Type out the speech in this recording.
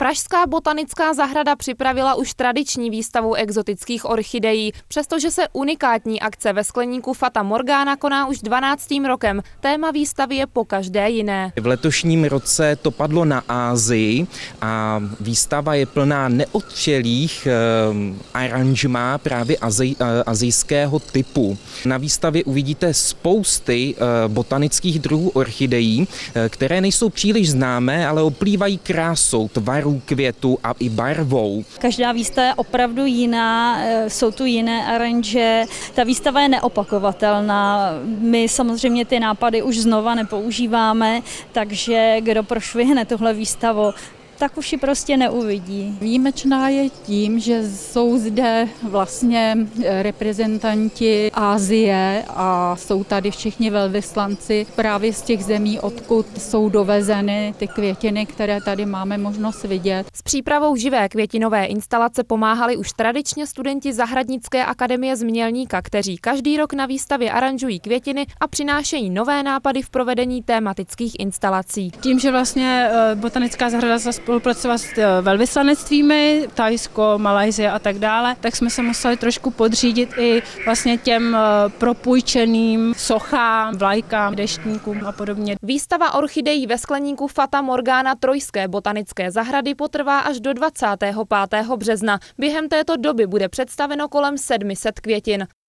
Pražská botanická zahrada připravila už tradiční výstavu exotických orchidejí. Přestože se unikátní akce ve skleníku Fata Morgana koná už 12. rokem, téma výstavy je pokaždé jiné. V letošním roce to padlo na Asii a výstava je plná neotřelých aranžmá právě asijského typu. Na výstavě uvidíte spousty botanických druhů orchidejí, které nejsou příliš známé, ale oplývají krásou, tvarů květu a i barvou. Každá výstava je opravdu jiná, jsou tu jiné aranže, ta výstava je neopakovatelná. My samozřejmě ty nápady už znova nepoužíváme, takže kdo prošvihne tuhle výstavu, tak už ji prostě neuvidí. Výjimečná je tím, že jsou zde vlastně reprezentanti Asie a jsou tady všichni velvyslanci právě z těch zemí, odkud jsou dovezeny ty květiny, které tady máme možnost vidět. S přípravou živé květinové instalace pomáhali už tradičně studenti Zahradnické akademie z Mělníka, kteří každý rok na výstavě aranžují květiny a přinášejí nové nápady v provedení tématických instalací. Tím, že vlastně botanická zahrada spolupracovat s velvyslanectvími, Thajsko, Malajsie a tak dále, tak jsme se museli trošku podřídit i vlastně těm propůjčeným sochám, vlajkám, deštníkům a podobně. Výstava orchidejí ve skleníku Fata Morgana Trojské botanické zahrady potrvá až do 25. března. Během této doby bude představeno kolem 700 květin.